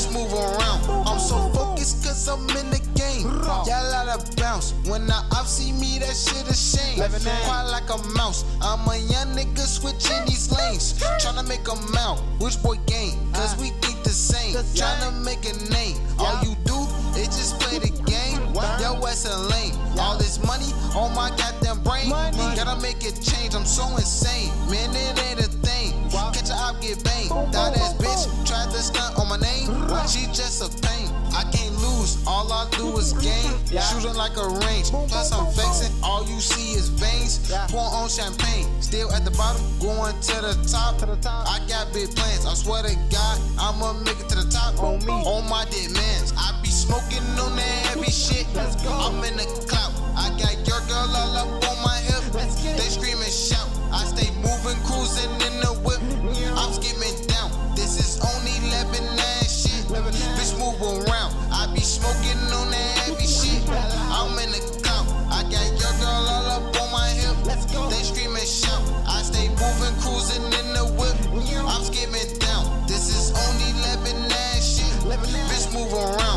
Bitch, move around. I'm so focused cause I'm in the game. Y'all out of bounce. When the op see me, that shit a shame. Quiet like a mouse. I'm a young nigga switching these lanes. Tryna make a mount. Which boy game? Cause we think the same. Tryna make a name. All you do is just play the game. Yo, what's a lane? All this money on my goddamn brain. Gotta make it change. I'm so insane. Man, it ain't a thing. Catch a op, get banged. That ass bitch tried to stunt on my name. She just a pain. I can't lose. All I do is gain. Shooting like a range. Plus I'm flexing. All you see is veins. Pour on champagne. Still at the bottom, going to the top. I got big plans. I swear to God, I'ma make it to the top. On me, on my dead mans. I be smoking on that heavy shit. I'm in the clout. I got your girl all up on my hip. They scream and shout. I stay moving, cruising in the whip. I'm skimming down. This is only Lebanon shit. Bitch, move around. I be smoking on that heavy shit. I'm in the clout. I got your girl all up on my hip. They scream and shout. I stay moving, cruising in the whip. I'm skimming down. This is only Lebanon shit. Bitch, move around.